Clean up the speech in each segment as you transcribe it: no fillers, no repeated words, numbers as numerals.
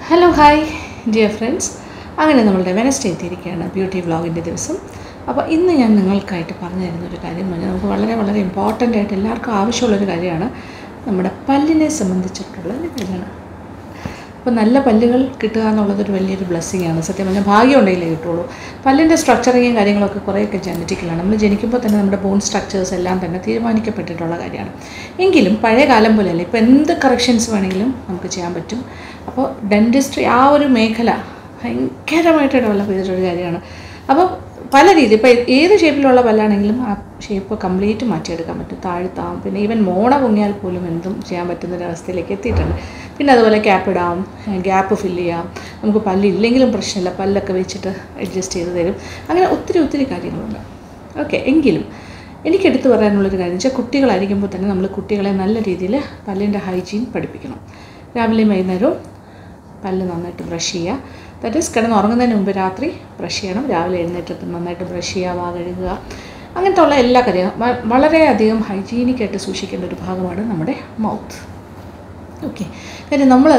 Hello hi dear friends, അങ്ങനെ നമ്മളുടെ Wednesday എത്തിയിരിക്കുകയാണ് ബ്യൂട്ടി വ്ളോഗിൻ്റെ ദിവസം. അപ്പോൾ ഇന്ന് ഞാൻ നിങ്ങൾക്കായിട്ട് പറഞ്ഞു തരുന്നൊരു കാര്യം പറഞ്ഞാൽ നമുക്ക് വളരെ ഇമ്പോർട്ടൻ്റ് ആയിട്ട് എല്ലാവർക്കും ആവശ്യമുള്ളൊരു കാര്യമാണ് നമ്മുടെ പല്ലിനെ സംബന്ധിച്ചിട്ടുള്ള ഒരു കാര്യമാണ്. അപ്പോൾ നല്ല പല്ലുകൾ കിട്ടുക എന്നുള്ളതൊരു വലിയൊരു ബ്ലെസ്സിങ് ആണ്. സത്യം പറഞ്ഞാൽ ഭാഗ്യം ഉണ്ടെങ്കിലേ കിട്ടുള്ളൂ. പല്ലിൻ്റെ സ്ട്രക്ചറിങ്ങും കാര്യങ്ങളൊക്കെ കുറേയൊക്കെ ജനറ്റിക്കലാണ്. നമ്മൾ ജനിക്കുമ്പോൾ തന്നെ നമ്മുടെ ബോൺ സ്ട്രക്ചേഴ്സ് എല്ലാം തന്നെ തീരുമാനിക്കപ്പെട്ടിട്ടുള്ള കാര്യമാണ്. എങ്കിലും പഴയ കാലം പോലെയല്ല, ഇപ്പോൾ എന്ത് കറക്ഷൻസ് വേണമെങ്കിലും നമുക്ക് ചെയ്യാൻ പറ്റും. അപ്പോൾ ഡെൻറ്റിസ്ട്രി ആ ഒരു മേഖല ഭയങ്കരമായിട്ട് ഡെവലപ്പ് ചെയ്തിട്ടൊരു കാര്യമാണ്. അപ്പോൾ പല രീതി ഇപ്പോൾ ഏത് ഷേപ്പിലുള്ള പല്ലാണെങ്കിലും ആ ഷേപ്പ് കംപ്ലീറ്റ് മാറ്റിയെടുക്കാൻ പറ്റും. താഴ്ത്താം, പിന്നെ ഈവൻ മോണ പൊങ്ങിയാൽ പോലും എന്തും ചെയ്യാൻ പറ്റുന്നൊരവസ്ഥയിലേക്ക് എത്തിയിട്ടുണ്ട്. പിന്നെ അതുപോലെ ക്യാപ്പ് ഇടാം, ഗ്യാപ്പ് ഫില്ല് ചെയ്യാം. നമുക്ക് പല്ലില്ലെങ്കിലും പ്രശ്നമില്ല, പല്ലൊക്കെ വെച്ചിട്ട് അഡ്ജസ്റ്റ് ചെയ്ത് തരും. അങ്ങനെ ഒത്തിരി കാര്യങ്ങളുണ്ട്. ഓക്കെ, എങ്കിലും എനിക്കെടുത്ത് പറയാനുള്ളൊരു കാര്യം വെച്ചാൽ കുട്ടികളായിരിക്കുമ്പോൾ തന്നെ നമ്മൾ കുട്ടികളെ നല്ല രീതിയിൽ പല്ലിൻ്റെ ഹൈജീൻ പഠിപ്പിക്കണം. രാവിലെയും വൈകുന്നേരവും പല്ല് നന്നായിട്ട് ബ്രഷ് ചെയ്യുക. ദാറ്റ് ഈസ് കിടന്നുറങ്ങുന്നതിന് മുമ്പ് രാത്രി ബ്രഷ് ചെയ്യണം. രാവിലെ എഴുന്നേറ്റത്ത് നന്നായിട്ട് ബ്രഷ് ചെയ്യുക, വാ കഴുകുക, അങ്ങനത്തെ ഉള്ള എല്ലാ കാര്യവും വളരെയധികം ഹൈജീനിക്കായിട്ട് സൂക്ഷിക്കേണ്ട ഒരു ഭാഗമാണ് നമ്മുടെ മൗത്ത്. ഓക്കെ, കാര്യം നമ്മൾ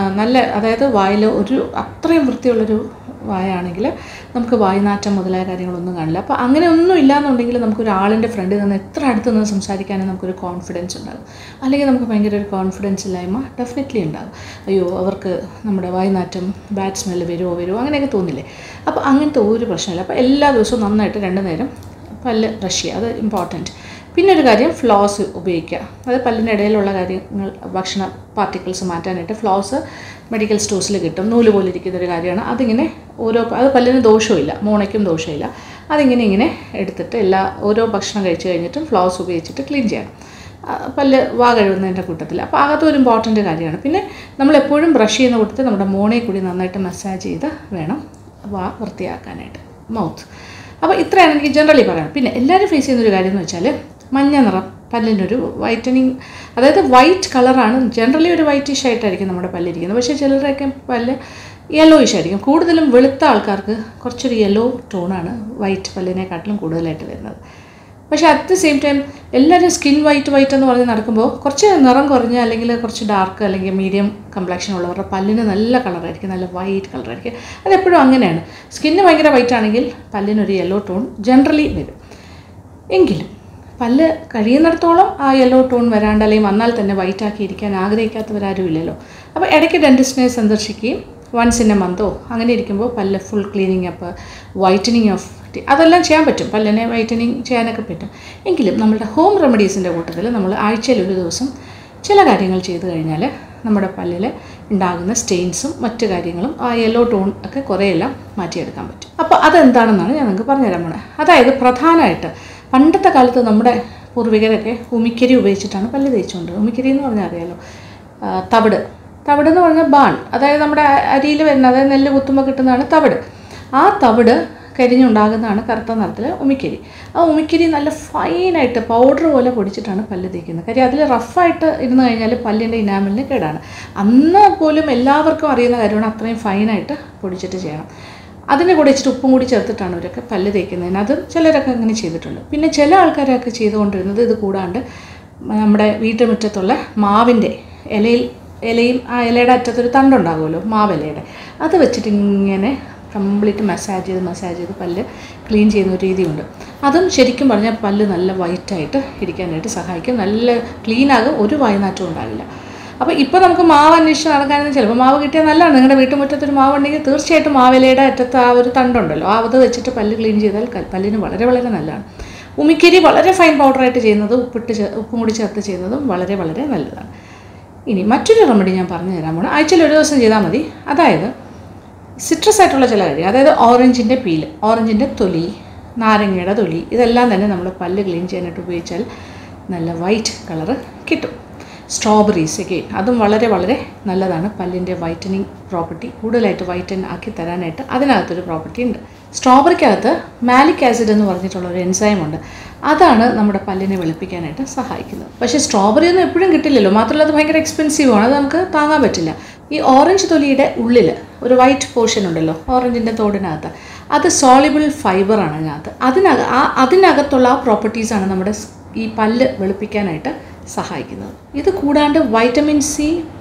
അതായത് വായിൽ ഒരു അത്രയും വൃത്തിയുള്ളൊരു വായാണെങ്കിൽ നമുക്ക് വായ്നാറ്റം മുതലായ കാര്യങ്ങളൊന്നും കാണില്ല. അപ്പോൾ അങ്ങനെ ഒന്നും ഇല്ലയെന്നുണ്ടെങ്കിൽ നമുക്കൊരാളിൻ്റെ ഫ്രണ്ടിൽ നിന്ന് എത്ര അടുത്ത് നിന്ന് സംസാരിക്കാനും നമുക്കൊരു കോൺഫിഡൻസ് ഉണ്ടാകും. അല്ലെങ്കിൽ നമുക്ക് ഭയങ്കര ഒരു കോൺഫിഡൻസ് ഇല്ലായ്മ ഡെഫിനറ്റ്ലി ഉണ്ടാകും. അയ്യോ, അവർക്ക് നമ്മുടെ വായ്നാറ്റം ബാഡ് സ്മെല്ല് വരുമോ അങ്ങനെയൊക്കെ തോന്നില്ലേ. അപ്പോൾ അങ്ങനത്തെ ഒരു പ്രശ്നമില്ല. അപ്പോൾ എല്ലാ ദിവസവും നന്നായിട്ട് 2 നേരം പല്ല് ബ്രഷ് ചെയ്യുക, അത് ഇമ്പോർട്ടൻറ്റ്. പിന്നെ ഒരു കാര്യം, ഫ്ലോസ് ഉപയോഗിക്കുക. അത് പല്ലിൻ്റെ ഇടയിലുള്ള കാര്യങ്ങൾ, ഭക്ഷണ പാർട്ടിക്കിൾസ് മാറ്റാനായിട്ട് ഫ്ലോസ് മെഡിക്കൽ സ്റ്റോഴ്സിൽ കിട്ടും. നൂല് പോലെ ഇരിക്കുന്നൊരു കാര്യമാണ്. അതിങ്ങനെ അത് പല്ലിന് ദോഷമില്ല, മോണയ്ക്കും ദോഷമില്ല. അതിങ്ങനെ എടുത്തിട്ട് ഓരോ ഭക്ഷണം കഴിച്ച് കഴിഞ്ഞിട്ടും ഫ്ലോസ് ഉപയോഗിച്ചിട്ട് ക്ലീൻ ചെയ്യണം. പല്ല് വാ കഴുകുന്നതിൻ്റെ കൂട്ടത്തിൽ. അപ്പോൾ അതൊരു ഇമ്പോർട്ടൻ്റ് കാര്യമാണ്. പിന്നെ നമ്മളെപ്പോഴും ബ്രഷ് ചെയ്യുന്ന കൂട്ടത്തിൽ നമ്മുടെ മോണയെ കൂടി നന്നായിട്ട് മസാജ് ചെയ്ത് വേണം വാ വൃത്തിയാക്കാനായിട്ട്, മൗത്ത്. അപ്പോൾ ഇത്രയാണ് എനിക്ക് ജനറലി പറയാം. പിന്നെ എല്ലാവരും ഫേസ് ചെയ്യുന്നൊരു കാര്യം എന്ന് വെച്ചാൽ മഞ്ഞ നിറം, പല്ലിനൊരു വൈറ്റനിങ്, അതായത് വൈറ്റ് കളറാണ്. ജനറലി ഒരു വൈറ്റിഷ് ആയിട്ടായിരിക്കും നമ്മുടെ പല്ലിരിക്കുന്നത്. പക്ഷേ ചിലരുടെയൊക്കെ പല്ല് യെല്ലോയിഷ് ആയിരിക്കും. കൂടുതലും വെളുത്ത ആൾക്കാർക്ക് കുറച്ചൊരു യെല്ലോ ടോണാണ് വൈറ്റ് പല്ലിനെക്കാട്ടിലും കൂടുതലായിട്ട് വരുന്നത്. പക്ഷേ അറ്റ് ദ സെയിം ടൈം എല്ലാവരും സ്കിൻ വൈറ്റ് എന്ന് പറഞ്ഞ് നടക്കുമ്പോൾ കുറച്ച് നിറം കുറഞ്ഞ അല്ലെങ്കിൽ കുറച്ച് ഡാർക്ക് അല്ലെങ്കിൽ മീഡിയം കംപ്ലക്ഷൻ ഉള്ളവരുടെ പല്ലിന് നല്ല കളറായിരിക്കും, നല്ല വൈറ്റ് കളറായിരിക്കും. അതെപ്പോഴും അങ്ങനെയാണ്. സ്കിന്ന് ഭയങ്കര വൈറ്റ് ആണെങ്കിൽ പല്ലിനൊരു യെല്ലോ ടോൺ ജനറലി വരും. എങ്കിലും പല്ല് കഴിയുന്നിടത്തോളം ആ യെല്ലോ ടോൺ വരാണ്ട് അല്ലെങ്കിൽ വന്നാൽ തന്നെ വൈറ്റാക്കി ഇരിക്കാൻ ആഗ്രഹിക്കാത്തവരാരും ഇല്ലല്ലോ. അപ്പോൾ ഇടയ്ക്ക് ഡെൻറ്റിസ്റ്റിനെ സന്ദർശിക്കുകയും വൺസ് ഇൻ എ മന്തോ അങ്ങനെ ഇരിക്കുമ്പോൾ പല്ല് full cleaning up, whitening of അതെല്ലാം ചെയ്യാൻ പറ്റും. പല്ലിനെ വൈറ്റനിങ് ചെയ്യാനൊക്കെ പറ്റും. എങ്കിലും നമ്മളുടെ ഹോം റെമഡീസിൻ്റെ കൂട്ടത്തിൽ നമ്മൾ ആഴ്ചയിൽ ഒരു ദിവസം ചില കാര്യങ്ങൾ ചെയ്തു കഴിഞ്ഞാൽ നമ്മുടെ പല്ലിൽ ഉണ്ടാകുന്ന സ്റ്റെയിൻസും മറ്റു കാര്യങ്ങളും ആ യെല്ലോ ടോൺ ഒക്കെ കുറേയെല്ലാം മാറ്റിയെടുക്കാൻ പറ്റും. അപ്പോൾ അതെന്താണെന്നാണ് ഞാൻ നിങ്ങൾക്ക് പറഞ്ഞുതരാൻ പോണത്. അതായത് പ്രധാനമായിട്ട് പണ്ടത്തെ കാലത്ത് നമ്മുടെ പൂർവികരൊക്കെ ഉമിക്കരി ഉപയോഗിച്ചിട്ടാണ് പല്ല് തേച്ചുകൊണ്ട്. ഉമിക്കരി എന്ന് പറഞ്ഞാൽ അറിയാലോ, തവിട് എന്ന് പറഞ്ഞാൽ ബാൺ, അതായത് നമ്മുടെ അരിയിൽ വരുന്ന, അതായത് നെല്ല് കുത്തുമ്പോൾ കിട്ടുന്നതാണ് തവിട്. ആ തവിട് കരിഞ്ഞുണ്ടാകുന്നതാണ് കറുത്ത നിറത്തിൽ ഉമിക്കരി. ആ ഉമിക്കരി നല്ല ഫൈനായിട്ട് പൗഡർ പോലെ പൊടിച്ചിട്ടാണ് പല്ല് തേക്കുന്നത്. കാര്യം അതിൽ റഫായിട്ട് ഇരുന്ന് കഴിഞ്ഞാൽ പല്ലിൻ്റെ ഇനാമലിന് കേടാണ്. അന്ന് പോലും എല്ലാവർക്കും അറിയുന്ന കാര്യമാണ് അത്രയും ഫൈനായിട്ട് പൊടിച്ചിട്ട് ചെയ്യണം. അതിൻ്റെ കൂടെ ഇച്ചിരി ഉപ്പും കൂടി ചേർത്തിട്ടാണ് അവരൊക്കെ പല്ല് തേക്കുന്നതിന്. അത് ചിലരൊക്കെ അങ്ങനെ ചെയ്തിട്ടുണ്ട്. പിന്നെ ചില ആൾക്കാരൊക്കെ ചെയ്തുകൊണ്ടിരുന്നത് ഇത് കൂടാണ്ട് നമ്മുടെ വീട്ടുമുറ്റത്തുള്ള മാവിൻ്റെ ഇലയും ആ ഇലയുടെ അറ്റത്തൊരു തണ്ടുണ്ടാകുമല്ലോ, മാവിലയുടെ, അത് വെച്ചിട്ട് ഇങ്ങനെ കംപ്ലീറ്റ് മസാജ് ചെയ്ത് പല്ല് ക്ലീൻ ചെയ്യുന്ന ഒരു രീതിയുണ്ട്. അതും ശരിക്കും പറഞ്ഞാൽ പല്ല് നല്ല വൈറ്റായിട്ട് ഇരിക്കാനായിട്ട് സഹായിക്കും. നല്ല ക്ലീനാകും, ഒരു വായ്നാറ്റവും ഉണ്ടാവില്ല. അപ്പോൾ ഇപ്പോൾ നമുക്ക് മാവ് അന്വേഷിച്ച് നടക്കാനെന്ന് ചിലപ്പോൾ മാവ് കിട്ടിയാൽ നല്ലതാണ്. നിങ്ങളുടെ വീട്ടുമുറ്റത്തൊരു മാവുണ്ടെങ്കിൽ തീർച്ചയായിട്ടും മാവിലയുടെ അറ്റത്ത് ആ ഒരു തണ്ടുണ്ടല്ലോ, അത് വെച്ചിട്ട് പല്ല് ക്ലീൻ ചെയ്താൽ പല്ലിന് വളരെ നല്ലതാണ്. ഉമിക്കരി വളരെ ഫൈൻ പൗഡറായിട്ട് ചെയ്യുന്നത്, ഉപ്പും കൂടി ചേർത്ത് ചെയ്യുന്നതും വളരെ നല്ലതാണ്. ഇനി മറ്റൊരു റെമഡി ഞാൻ പറഞ്ഞു തരാൻ പോകണം. ആഴ്ചയിൽ ഒരു ദിവസം ചെയ്താൽ മതി. അതായത് സിട്രസ് ആയിട്ടുള്ള ചില കാര്യം, അതായത് ഓറഞ്ചിൻ്റെ പീല്, ഓറഞ്ചിൻ്റെ തൊലി, നാരങ്ങയുടെ തൊലി, ഇതെല്ലാം തന്നെ നമ്മൾ പല്ല് ക്ലീൻ ചെയ്യാനായിട്ട് ഉപയോഗിച്ചാൽ നല്ല വൈറ്റ് കളറ് കിട്ടും. സ്ട്രോബെറീസ് ഒക്കെ അതും വളരെ നല്ലതാണ്. പല്ലിൻ്റെ വൈറ്റനിങ് പ്രോപ്പർട്ടി കൂടുതലായിട്ട് വൈറ്റൻ ആക്കി തരാനായിട്ട് അതിനകത്തൊരു പ്രോപ്പർട്ടി ഉണ്ട്. സ്ട്രോബെറിക്കകത്ത് മാലിക് ആസിഡ് എന്ന് പറഞ്ഞിട്ടുള്ളൊരു എൻസൈമുണ്ട്. അതാണ് നമ്മുടെ പല്ലിനെ വെളുപ്പിക്കാനായിട്ട് സഹായിക്കുന്നത്. പക്ഷേ സ്ട്രോബെറി ഒന്നും എപ്പോഴും കിട്ടില്ലല്ലോ, മാത്രമല്ല അത് ഭയങ്കര എക്സ്പെൻസീവാണ്, അത് നമുക്ക് താങ്ങാൻ പറ്റില്ല. ഈ ഓറഞ്ച് തൊലിയുടെ ഉള്ളിൽ ഒരു വൈറ്റ് പോർഷൻ ഉണ്ടല്ലോ ഓറഞ്ചിൻ്റെ തോടിനകത്ത്, അത് സോളിബിൾ ഫൈബറാണ് അതിനകത്ത്. അതിനകത്തുള്ള ആ പ്രോപ്പർട്ടീസാണ് നമ്മുടെ ഈ പല്ല് വെളുപ്പിക്കാനായിട്ട് സഹായിക്കുന്നത്. ഇത് കൂടാണ്ട് വൈറ്റമിൻ സി,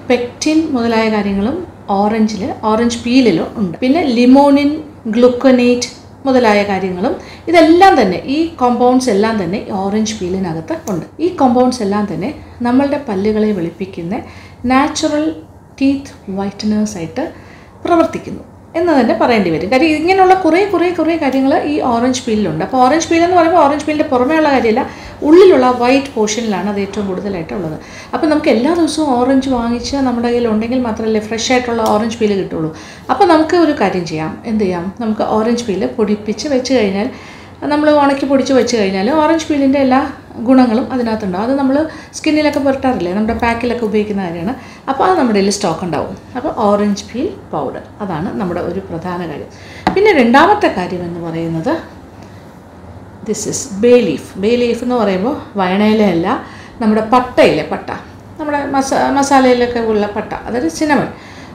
പെക്റ്റിൻ മുതലായ കാര്യങ്ങളും ഓറഞ്ച് പീലിലും ഉണ്ട്. പിന്നെ ലിമോണിൻ, ഗ്ലൂക്കനേറ്റ് മുതലായ കാര്യങ്ങളും ഇതെല്ലാം തന്നെ, ഈ കോമ്പൗണ്ട്സ് എല്ലാം തന്നെ ഓറഞ്ച് പീലിനകത്ത് ഉണ്ട്. ഈ കോമ്പൗണ്ട്സ് എല്ലാം തന്നെ നമ്മളുടെ പല്ലുകളെ വെളുപ്പിക്കുന്ന നാച്ചുറൽ ടീത്ത് വൈറ്റനേഴ്സായിട്ട് പ്രവർത്തിക്കുന്നു എന്ന് തന്നെ പറയേണ്ടി വരും. കാര്യം ഇങ്ങനെയുള്ള കുറേ കാര്യങ്ങൾ ഈ ഓറഞ്ച് പീലിലുണ്ട്. അപ്പോൾ ഓറഞ്ച് പീൽ എന്ന് പറയുമ്പോൾ ഓറഞ്ച് പീലിൻ്റെ പുറമേയുള്ള കാര്യമില്ല, ഉള്ളിലുള്ള വൈറ്റ് പോർഷനിലാണ് അത് ഏറ്റവും കൂടുതലായിട്ടുള്ളത്. അപ്പോൾ നമുക്ക് എല്ലാ ദിവസവും ഓറഞ്ച് വാങ്ങിച്ച് നമ്മുടെ കയ്യിൽ ഉണ്ടെങ്കിൽ മാത്രമല്ലേ ഫ്രഷ് ആയിട്ടുള്ള ഓറഞ്ച് പീൽ കിട്ടുള്ളൂ. അപ്പോൾ നമുക്ക് ഒരു കാര്യം ചെയ്യാം, എന്ത് ചെയ്യാം, നമുക്ക് ഓറഞ്ച് പീൽ പൊടിപ്പിച്ച് വെച്ച് കഴിഞ്ഞാൽ, നമ്മൾ ഉണക്കി പൊടിച്ച് വെച്ച് കഴിഞ്ഞാൽ ഓറഞ്ച് പീലിൻ്റെ എല്ലാ ഗുണങ്ങളും അതിനകത്തുണ്ടാവും. അത് നമ്മൾ സ്കിന്നിലൊക്കെ പുരട്ടാറില്ലേ, നമ്മുടെ പാക്കിലൊക്കെ ഉപയോഗിക്കുന്ന കാര്യമാണ്. അപ്പോൾ അത് നമ്മുടെ കയ്യിൽ സ്റ്റോക്ക് ഉണ്ടാവും. അപ്പോൾ ഓറഞ്ച് പീൽ പൗഡർ, അതാണ് നമ്മുടെ ഒരു പ്രധാന കാര്യം. പിന്നെ രണ്ടാമത്തെ കാര്യം എന്ന് പറയുന്നത് ദിസ് ഇസ് ബേ ലീഫ് എന്ന് പറയുമ്പോൾ വയണയിലല്ല, നമ്മുടെ പട്ടയിലെ പട്ട, നമ്മുടെ മസാലയിലൊക്കെ ഉള്ള പട്ട, അതായത് സിനമൺ,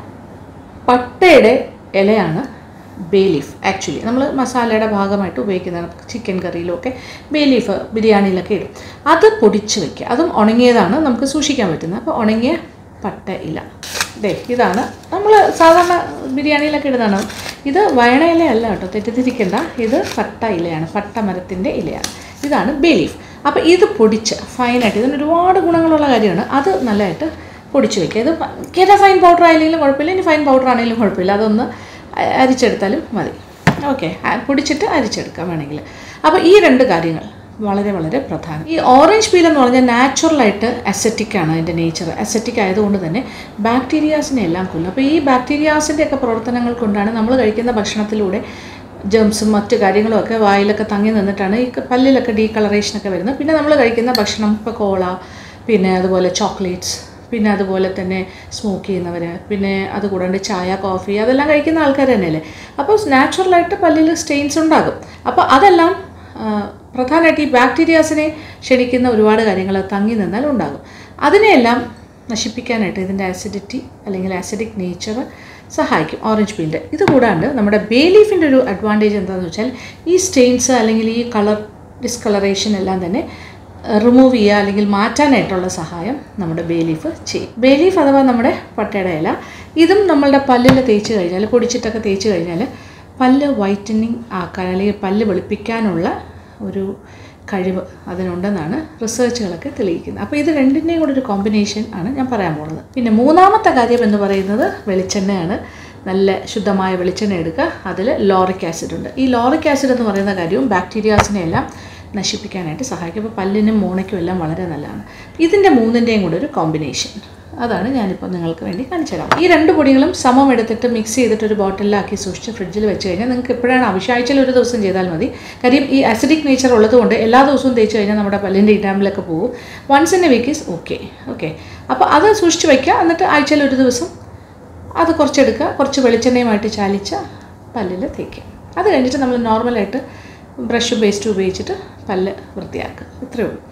പട്ടയുടെ ഇലയാണ് ബേ ലീഫ്. ആക്ച്വലി നമ്മൾ മസാലയുടെ ഭാഗമായിട്ട് ഉപയോഗിക്കുന്നതാണ്. ചിക്കൻ കറിയിലൊക്കെ ബേ ലീഫ് ബിരിയാണിയിലൊക്കെ ഇടും. അത് പൊടിച്ച് വയ്ക്കുക. അതും ഉണങ്ങിയതാണ്, നമുക്ക് സൂക്ഷിക്കാൻ പറ്റുന്നത്. അപ്പോൾ ഉണങ്ങിയ പട്ട ഇല, ഇതാണ് നമ്മൾ സാധാരണ ബിരിയാണിയിലൊക്കെ ഇടുന്നതാണ്. ഇത് വയണ ഇലയല്ല കേട്ടോ, തെറ്റിദ്ധരിക്കേണ്ട, ഇത് പട്ട ഇലയാണ്, പട്ട മരത്തിൻ്റെ ഇലയാണ്. ഇതാണ് ബേ ലീഫ്. അപ്പോൾ ഇത് പൊടിച്ച് ഫൈനായിട്ട്, ഇതിന് ഒരുപാട് ഗുണങ്ങളുള്ള കാര്യമാണ്. അത് നല്ലതായിട്ട് പൊടിച്ച് വയ്ക്കുക. ഇത് ഭയങ്കര ഫൈൻ പൗഡർ ആയില്ലെങ്കിലും കുഴപ്പമില്ല, ഇനി ഫൈൻ പൗഡർ ആണെങ്കിലും കുഴപ്പമില്ല, അതൊന്ന് അരിച്ചെടുത്താലും മതി. ഓക്കെ, പൊടിച്ചിട്ട് അരിച്ചെടുക്കാം വേണമെങ്കിൽ. അപ്പോൾ ഈ രണ്ട് കാര്യങ്ങൾ വളരെ പ്രധാനം. ഈ ഓറഞ്ച് പീൽ എന്ന് പറഞ്ഞാൽ നാച്ചുറലായിട്ട് അസറ്റിക്കാണ് അതിൻ്റെ നേച്ചർ. അസറ്റിക് ആയതുകൊണ്ട് തന്നെ ബാക്ടീരിയാസിനെ എല്ലാം കൊല്ലും. അപ്പോൾ ഈ ബാക്ടീരിയാസിൻ്റെയൊക്കെ പ്രവർത്തനങ്ങൾ കൊണ്ടാണ് നമ്മൾ കഴിക്കുന്ന ഭക്ഷണത്തിലൂടെ ജെംസും മറ്റു കാര്യങ്ങളും ഒക്കെ വായിലൊക്കെ തങ്ങി നിന്നിട്ടാണ് ഈ പല്ലിലൊക്കെ ഡീകളറേഷനൊക്കെ വരുന്നത്. പിന്നെ നമ്മൾ കഴിക്കുന്ന ഭക്ഷണം, ഇപ്പോൾ കോള, പിന്നെ അതുപോലെ ചോക്ലേറ്റ്സ്, പിന്നെ അതുപോലെ തന്നെ സ്മോക്ക് ചെയ്യുന്നവർ, പിന്നെ അതുകൂടാണ്ട് ചായ, കോഫി, അതെല്ലാം കഴിക്കുന്ന ആൾക്കാർ തന്നെയല്ലേ. അപ്പോൾ നാച്ചുറലായിട്ട് പല്ലിൽ സ്റ്റെയിൻസ് ഉണ്ടാകും. അപ്പോൾ അതെല്ലാം പ്രധാനമായിട്ട് ഈ ബാക്ടീരിയാസിനെ ക്ഷണിക്കുന്ന ഒരുപാട് കാര്യങ്ങൾ തങ്ങി നിന്നാൽ ഉണ്ടാകും. അതിനെയെല്ലാം നശിപ്പിക്കാനായിട്ട് ഇതിൻ്റെ ആസിഡിറ്റി അല്ലെങ്കിൽ ആസിഡിക് നേച്ചർ സഹായിക്കും ഓറഞ്ച് പീലിൻ്റെ. ഇതുകൂടാണ്ട് നമ്മുടെ ബേ ലീഫിൻ്റെ ഒരു അഡ്വാൻറ്റേജ് എന്താണെന്ന് വെച്ചാൽ ഈ സ്റ്റെയിൻസ് അല്ലെങ്കിൽ ഈ കളർ ഡിസ്കളറേഷൻ എല്ലാം തന്നെ റിമൂവ് ചെയ്യുക അല്ലെങ്കിൽ മാറ്റാനായിട്ടുള്ള സഹായം നമ്മുടെ ബേ ലീഫ് ചെയ്യും. ബേ ലീഫ് അഥവാ നമ്മുടെ പട്ടയുടെ ഇല, ഇതും നമ്മളുടെ പല്ലിൽ തേച്ച് കഴിഞ്ഞാൽ, പൊടിച്ചിട്ടൊക്കെ തേച്ച് കഴിഞ്ഞാൽ പല്ല് വൈറ്റനിങ് ആക്കാൻ അല്ലെങ്കിൽ പല്ല് വെളുപ്പിക്കാനുള്ള ഒരു കഴിവ് അതിനുണ്ടെന്നാണ് റിസർച്ചുകളൊക്കെ തെളിയിക്കുന്നത്. അപ്പോൾ ഇത് രണ്ടിൻ്റെയും കൂടെ ഒരു കോമ്പിനേഷൻ ആണ് ഞാൻ പറയാൻ പോകുന്നത്. പിന്നെ മൂന്നാമത്തെ കാര്യം എന്ന് പറയുന്നത് വെളിച്ചെണ്ണയാണ്. നല്ല ശുദ്ധമായ വെളിച്ചെണ്ണ എടുക്കുക, അതിൽ ലോറിക് ആസിഡ് ഉണ്ട്. ഈ ലോറിക് ആസിഡ് എന്ന് പറയുന്ന കാര്യവും ബാക്ടീരിയാസിനെ എല്ലാം നശിപ്പിക്കാനായിട്ട് സഹായിക്കും. അപ്പോൾ പല്ലിനും മോണയ്ക്കും എല്ലാം വളരെ നല്ലതാണ്. ഇതിൻ്റെ മൂന്നിൻ്റെയും കൂടെ ഒരു കോമ്പിനേഷൻ, അതാണ് ഞാനിപ്പോൾ നിങ്ങൾക്ക് വേണ്ടി കാണിച്ചു തരാം. ഈ രണ്ട് പൊടികളും സമം എടുത്തിട്ട് മിക്സ് ചെയ്തിട്ട് ഒരു ബോട്ടിലാക്കി സൂക്ഷിച്ച് ഫ്രിഡ്ജിൽ വെച്ച് കഴിഞ്ഞാൽ നിങ്ങൾക്ക് എപ്പോഴാണ് ആഴ്ചയിൽ ഒരു ദിവസം ചെയ്താൽ മതി. കാര്യം ഈ അസിഡിക് നേച്ചർ ഉള്ളതുകൊണ്ട് എല്ലാ ദിവസവും തേച്ച് കഴിഞ്ഞാൽ നമ്മുടെ പല്ലിൻ്റെ ഇനാമിലൊക്കെ പോകും. Once in a week is okay. അപ്പോൾ അത് സൂക്ഷിച്ച് വയ്ക്കുക. എന്നിട്ട് ആഴ്ചയിൽ ഒരു ദിവസം അത് കുറച്ചെടുക്കുക, കുറച്ച് വെളിച്ചെണ്ണയുമായിട്ട് ചാലിച്ച പല്ലിൽ തേക്കുക. അത് കഴിഞ്ഞിട്ട് നമ്മൾ നോർമലായിട്ട് ബ്രഷും പേസ്റ്റും ഉപയോഗിച്ചിട്ട് പല്ല് വൃത്തിയാക്കുക. ഇത്രയേ ഉള്ളൂ.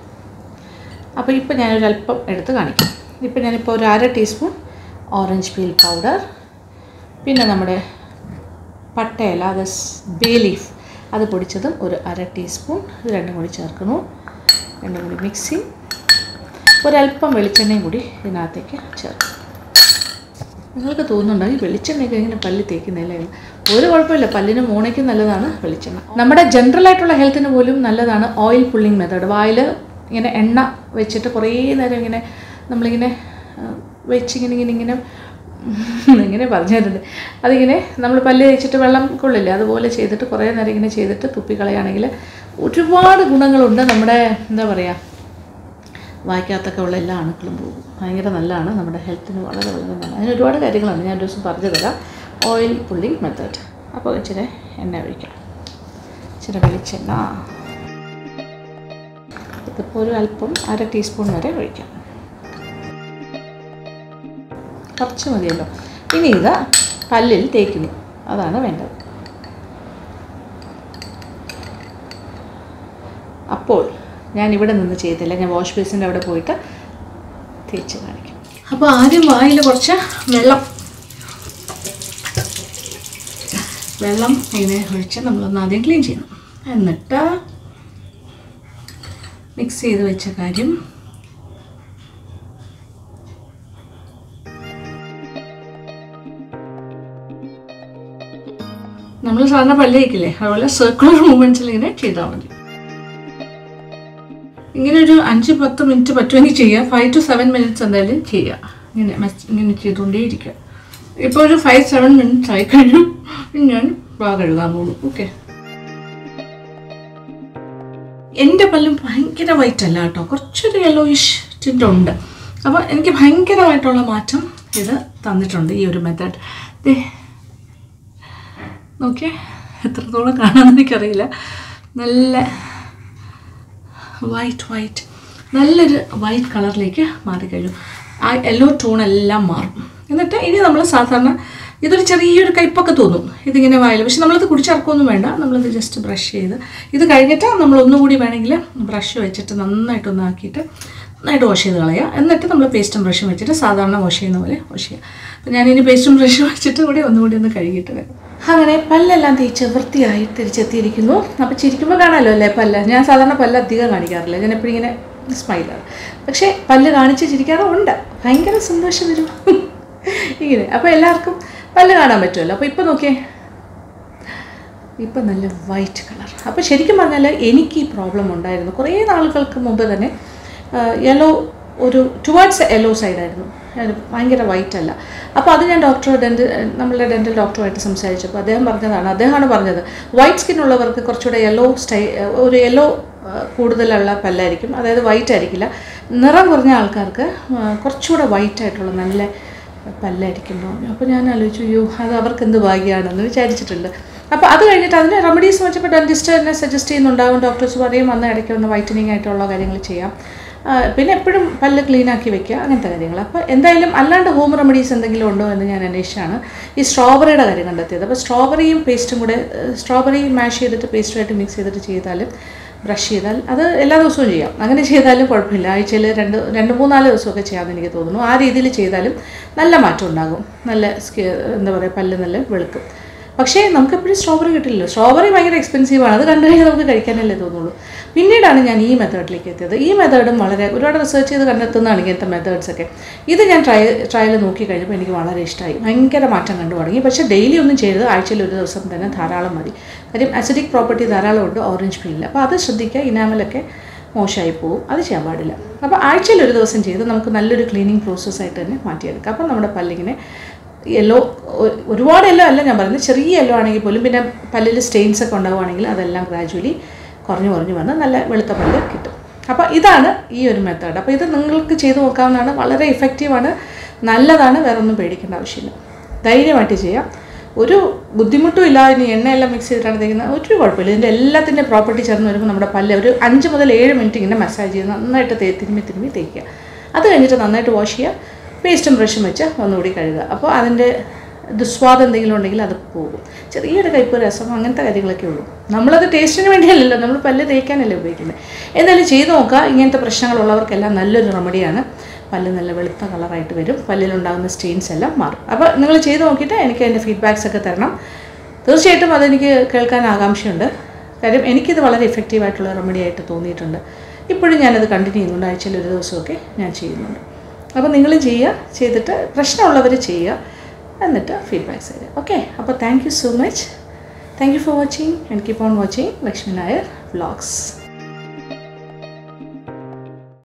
അപ്പോൾ ഇപ്പോൾ ഞാനൊരല്പം എടുത്ത് കാണിക്കാം. ഇപ്പോൾ ഞാനിപ്പോൾ ഒരു 1/2 ടീസ്പൂൺ ഓറഞ്ച് പീൽ പൗഡർ, പിന്നെ നമ്മുടെ പട്ടയില, അത് ബേ ലീഫ്, അത് പൊടിച്ചതും ഒരു 1/2 ടീസ്പൂൺ, ഇത് രണ്ടും കൂടി ചേർക്കുന്നു. രണ്ടും കൂടി മിക്സി, ഒരല്പം വെളിച്ചെണ്ണയും കൂടി ഇതിനകത്തേക്ക് ചേർക്കും. നിങ്ങൾക്ക് തോന്നുന്നുണ്ടെങ്കിൽ വെളിച്ചെണ്ണയൊക്കെ ഇങ്ങനെ പല്ല് തേക്കുന്നില്ല, ഒരു കുഴപ്പമില്ല, പല്ലിന് മോണയ്ക്കും നല്ലതാണ് വെളിച്ചെണ്ണ. നമ്മുടെ ജനറൽ ആയിട്ടുള്ള ഹെൽത്തിന് പോലും നല്ലതാണ് ഓയിൽ പുള്ളിങ് മെത്തേഡ്. വായിൽ ഇങ്ങനെ എണ്ണ വെച്ചിട്ട് കുറേ നേരം ഇങ്ങനെ നമ്മളിങ്ങനെ വെച്ചിങ്ങനെ ഇങ്ങനെ പറഞ്ഞു തരുന്നത്, അതിങ്ങനെ നമ്മൾ പല്ല് തേച്ചിട്ട് വെള്ളം കൊള്ളില്ല, അതുപോലെ ചെയ്തിട്ട് കുറേ നേരം ഇങ്ങനെ ചെയ്തിട്ട് തുപ്പിക്കളയാണെങ്കിൽ ഒരുപാട് ഗുണങ്ങളുണ്ട്. നമ്മുടെ എന്താ പറയുക, വായിക്കകത്തൊക്കെ ഉള്ള എല്ലാ അണുക്കളും പോകും. ഭയങ്കര നല്ലതാണ്, നമ്മുടെ ഹെൽത്തിന് വളരെ നല്ലതാണ്. അതിന് ഒരുപാട് കാര്യങ്ങളുണ്ട്, ഞാൻ ഒരു ദിവസം പറഞ്ഞു തരാം. Oil pulling method. അപ്പോൾ ഇച്ചിരി എണ്ണ ഒഴിക്കാം, ഇച്ചിരി വെളിച്ചെണ്ണ, ഇതിപ്പോൾ ഒരു അല്പം 1/2 ടീസ്പൂൺ വരെ ഒഴിക്കാം, കുറച്ച് മതിയല്ലോ. ഇനി ഇത് പല്ലിൽ തേക്കുന്നു, അതാണ് വേണ്ടത്. അപ്പോൾ ഞാൻ ഇവിടെ നിന്ന് ചെയ്തില്ല, ഞാൻ വാഷ് ബേസിൻ്റെ അവിടെ പോയിട്ട് തേച്ച് കാണിക്കാം. അപ്പോൾ ആദ്യം വായിൽ കുറച്ച് വെള്ളം ഇങ്ങനെ ഒഴിച്ച് നമ്മളൊന്ന് ആദ്യം ക്ലീൻ ചെയ്യണം. എന്നിട്ട് മിക്സ് ചെയ്ത് വെച്ച കാര്യം നമ്മൾ സാധാരണ പല്ല് തേക്കില്ലേ, അതുപോലെ സർക്കുലർ മൂവ്മെൻറ്റ്സിൽ ഇങ്ങനെ ചെയ്താൽ മതി. ഇങ്ങനെ ഒരു 5-10 മിനിറ്റ് പറ്റുമെങ്കിൽ ചെയ്യുക. 5 to 7 minutes എന്തായാലും ചെയ്യുക. ഇങ്ങനെ ചെയ്തുകൊണ്ടേയിരിക്കുക. ഇപ്പോൾ ഒരു 5-7 minutes ആയിക്കഴിഞ്ഞു. ഞാൻ വാ കഴുകാൻ പോകുന്നു. ഓക്കെ, എൻ്റെ പല്ലും ഭയങ്കര വൈറ്റ് അല്ല കേട്ടോ, കുറച്ചൊരു യെല്ലോയിഷ് ടിൻ്റ് ഉണ്ട്. അപ്പോൾ എനിക്ക് ഭയങ്കരമായിട്ടുള്ള മാറ്റം ഇത് തന്നിട്ടുണ്ട് ഈ ഒരു മെത്തേഡ്. നോക്കിയേ, എത്രത്തോളം കാണാമെന്ന് എനിക്കറിയില്ല. നല്ല വൈറ്റ് നല്ലൊരു വൈറ്റ് കളറിലേക്ക് മാറിക്കഴിഞ്ഞു. ആ യെല്ലോ ടോണെല്ലാം മാറും. എന്നിട്ട് ഇനി നമ്മൾ സാധാരണ ഇതൊരു ചെറിയൊരു കയ്പ്പൊക്കെ തോന്നും ഇതിങ്ങനെ വായിൽ, പക്ഷെ നമ്മളത് കുടിച്ചിറക്കൊന്നും വേണ്ട. നമ്മളത് ജസ്റ്റ് ബ്രഷ് ചെയ്ത് ഇത് കഴിഞ്ഞിട്ട് നമ്മൾ ഒന്നുകൂടി വേണമെങ്കിൽ ബ്രഷ് വെച്ചിട്ട് നന്നായിട്ടൊന്നാക്കിയിട്ട് നന്നായിട്ട് വാഷ് ചെയ്ത് കളയുക. എന്നിട്ട് നമ്മൾ പേസ്റ്റും ബ്രഷും വെച്ചിട്ട് സാധാരണ വാഷ് ചെയ്യുന്ന പോലെ വാഷ് ചെയ്യുക. അപ്പോൾ ഞാനിനി പേസ്റ്റും ബ്രഷും വെച്ചിട്ട് ഒന്നുകൂടി ഒന്ന് കഴുകിയിട്ട് വരാം. അങ്ങനെ പല്ലെല്ലാം തേച്ച് വൃത്തിയായി തിരിച്ചെത്തിയിരിക്കുന്നു. അപ്പോൾ ചിരിക്കുമ്പോൾ കാണാമല്ലോ അല്ലേ പല്ല്. ഞാൻ സാധാരണ പല്ല് അധികം കാണിക്കാറില്ല, ഞാൻ എപ്പോഴും ഇങ്ങനെ സ്മൈലാണ്. പക്ഷേ പല്ല് കാണിച്ച് ചിരിക്കാറുണ്ട്, ഭയങ്കര സന്തോഷം വരും ഇങ്ങനെ. അപ്പോൾ എല്ലാവർക്കും പല്ല് കാണാൻ പറ്റുമല്ലോ. അപ്പോൾ ഇപ്പോൾ നോക്കിയേ, ഇപ്പം നല്ല വൈറ്റ് കളർ. അപ്പോൾ ശരിക്കും പറഞ്ഞാൽ എനിക്ക് ഈ പ്രോബ്ലം ഉണ്ടായിരുന്നു കുറേ നാളുകൾക്ക് മുമ്പ് തന്നെ. യെല്ലോ ഒരു ടുവേർഡ്സ് യെല്ലോ സൈഡായിരുന്നു, ഭയങ്കര വൈറ്റ് അല്ല. അപ്പോൾ അത് ഞാൻ നമ്മളുടെ ഡെൻ്റൽ ഡോക്ടറുമായിട്ട് സംസാരിച്ചപ്പോൾ അദ്ദേഹമാണ് പറഞ്ഞത് വൈറ്റ് സ്കിൻ ഉള്ളവർക്ക് കുറച്ചുകൂടെ ഒരു യെല്ലോ കൂടുതലുള്ള പല്ലായിരിക്കും, അതായത് വൈറ്റ് ആയിരിക്കില്ല. നിറം കുറഞ്ഞ ആൾക്കാർക്ക് കുറച്ചുകൂടെ വൈറ്റായിട്ടുള്ള നല്ല പല്ലായിരിക്കും പറഞ്ഞു. അപ്പോൾ ഞാൻ ആലോചിച്ചു, അയ്യോ അത് അവർക്ക് എന്ത് ഭാഗ്യമാണെന്ന് വിചാരിച്ചിട്ടുണ്ട്. അപ്പോൾ അത് കഴിഞ്ഞിട്ട് അതിന് റെമഡീസ് വെച്ചപ്പോൾ ഡെൻറ്റിസ്റ്റ് തന്നെ സജസ്റ്റ് ചെയ്യുന്നുണ്ടാകും, ഡോക്ടേഴ്സ് പറയും വന്ന് ഇടയ്ക്ക് വന്ന് വൈറ്റനിങ് ആയിട്ടുള്ള കാര്യങ്ങൾ ചെയ്യാം, പിന്നെ എപ്പോഴും പല്ല് ക്ലീനാക്കി വെക്കുക, അങ്ങനത്തെ കാര്യങ്ങൾ. അപ്പോൾ എന്തായാലും അല്ലാണ്ട് ഹോം റെമഡീസ് എന്തെങ്കിലും ഉണ്ടോ എന്ന് ഞാൻ അന്വേഷിച്ചാണ് ഈ സ്ട്രോബെറിയുടെ കാര്യം കണ്ടെത്തിയത്. അപ്പോൾ സ്ട്രോബെറിയും പേസ്റ്റും കൂടെ, സ്ട്രോബെറി മാഷ് ചെയ്തിട്ട് പേസ്റ്റുമായിട്ട് മിക്സ് ചെയ്തിട്ട് ചെയ്താലും ബ്രഷ് ചെയ്താൽ അത് എല്ലാ ദിവസവും ചെയ്യാം. അങ്ങനെ ചെയ്താലും കുഴപ്പമില്ല. ആഴ്ചയിൽ 2-3-4 ദിവസമൊക്കെ ചെയ്യാമെന്ന് എനിക്ക് തോന്നുന്നു. ആ രീതിയിൽ ചെയ്താലും നല്ല മാറ്റം ഉണ്ടാകും. നല്ല എന്താ പറയുക, പല്ല് നല്ല വെളുക്കും. പക്ഷേ നമുക്കെപ്പോഴും സ്ട്രോബെറി കിട്ടില്ലല്ലോ. സ്ട്രോബെറി ഭയങ്കര എക്സ്പെൻസീവാണ്, അത് കണ്ടു കഴിഞ്ഞാൽ നമുക്ക് കഴിക്കാനല്ലേ തോന്നുള്ളൂ. പിന്നീടാണ് ഞാൻ ഈ മെത്തേഡിലേക്ക് എത്തിയത്. ഈ മെത്തേഡും ഒരുപാട് റിസർച്ച് ചെയ്ത് കണ്ടെത്തുന്നതാണ് ഇങ്ങനത്തെ മെത്തേഡ്സൊക്കെ. ഇത് ഞാൻ ട്രയൽ നോക്കി കഴിഞ്ഞപ്പോൾ എനിക്ക് വളരെ ഇഷ്ടമായി, ഭയങ്കര മാറ്റം കണ്ടു തുടങ്ങി. പക്ഷേ ഡെയിലി ഒന്നും ചെയ്തത് ആഴ്ചയിൽ ഒരു ദിവസം തന്നെ ധാരാളം മതി. കാര്യം അസിഡിക് പ്രോപ്പർട്ടി ധാരാളം ഉണ്ട് ഓറഞ്ച് പീലിൽ. അപ്പോൾ അത് ശ്രദ്ധിക്കുക, ഇനാമലൊക്കെ മോശമായി പോകും, അത് ചെയ്യാൻ പാടില്ല. അപ്പോൾ ആഴ്ചയിൽ ഒരു ദിവസം ചെയ്ത് നമുക്ക് നല്ലൊരു ക്ലീനിങ് പ്രോസസ്സായിട്ട് തന്നെ മാറ്റിയെടുക്കാം. അപ്പോൾ നമ്മുടെ പല്ലിങ്ങനെ യെല്ലോ, ഒരുപാട് യെല്ലോ അല്ല ഞാൻ പറയുന്നത്, ചെറിയ യെല്ലോ ആണെങ്കിൽ പോലും, പിന്നെ പല്ലിൽ സ്റ്റെയിൻസ് ഒക്കെ ഉണ്ടാവുകയാണെങ്കിൽ അതെല്ലാം ഗ്രാജുവലി കുറഞ്ഞു വന്ന് നല്ല വെളുത്ത പല്ല് കിട്ടും. അപ്പോൾ ഇതാണ് ഈ ഒരു മെത്തേഡ്. അപ്പോൾ ഇത് നിങ്ങൾക്ക് ചെയ്ത് നോക്കാവുന്നതാണ്, വളരെ ഇഫക്റ്റീവാണ്, നല്ലതാണ്, വേറെ ഒന്നും പേടിക്കേണ്ട ആവശ്യമില്ല, ധൈര്യമായിട്ട് ചെയ്യാം. ഒരു ബുദ്ധിമുട്ടും ഇല്ല. ഇനി എണ്ണയെല്ലാം മിക്സ് ചെയ്തിട്ടാണ് തേക്കുന്നത്, ഒരു കുഴപ്പമില്ല. ഇതിൻ്റെ എല്ലാത്തിൻ്റെ പ്രോപ്പർട്ടി ചേർന്ന് വരുമ്പോൾ നമ്മുടെ പല്ല് ഒരു 5 മുതൽ 7 മിനിറ്റ് ഇങ്ങനെ മസാജ് ചെയ്ത് നന്നായിട്ട് തിരുമ്മി തേക്കുക. അത് കഴിഞ്ഞിട്ട് നന്നായിട്ട് വാഷ് ചെയ്യുക, പേസ്റ്റും ബ്രഷും വെച്ച് ഒന്നുകൂടി കഴുകുക. അപ്പോൾ അതിൻ്റെ ദുസ്വാദം എന്തെങ്കിലും ഉണ്ടെങ്കിൽ അത് പോകും. ചെറിയൊരു കയ്പ്പ്, രസം, അങ്ങനത്തെ കാര്യങ്ങളൊക്കെ ഉള്ളൂ. നമ്മളത് ടേസ്റ്റിന് വേണ്ടിയല്ലല്ലോ, നമ്മൾ പല്ല് തേക്കാനല്ലേ ഉപയോഗിക്കുന്നത്. എന്തായാലും ചെയ്ത് നോക്കുക. ഇങ്ങനത്തെ പ്രശ്നങ്ങളുള്ളവർക്കെല്ലാം നല്ലൊരു റെമഡിയാണ്. പല്ല് നല്ല വെളുത്ത കളറായിട്ട് വരും, പല്ലിലുണ്ടാകുന്ന സ്റ്റെയിൻസ് എല്ലാം മാറും. അപ്പോൾ നിങ്ങൾ ചെയ്ത് നോക്കിയിട്ട് എനിക്ക് അതിൻ്റെ ഫീഡ്ബാക്സ് ഒക്കെ തരണം. തീർച്ചയായിട്ടും അതെനിക്ക് കേൾക്കാൻ ആകാംക്ഷയുണ്ട്. കാര്യം എനിക്കിത് വളരെ ഇഫക്റ്റീവായിട്ടുള്ള റെമഡി ആയിട്ട് തോന്നിയിട്ടുണ്ട്. ഇപ്പോഴും ഞാനത് കണ്ടിന്യൂ ചെയ്യുന്നുണ്ട്, ആഴ്ചയിൽ ഒരു ദിവസമൊക്കെ ഞാൻ ചെയ്യുന്നുണ്ട്. അപ്പോൾ നിങ്ങൾ ചെയ്തിട്ട് പ്രശ്നമുള്ളവർ ചെയ്യുക, എന്നിട്ട് ഫീഡ്ബാക്സ് തരിക. ഓക്കെ, അപ്പോൾ thank you so much. Thank you for watching and keep on watching Lakshmi Nair vlogs.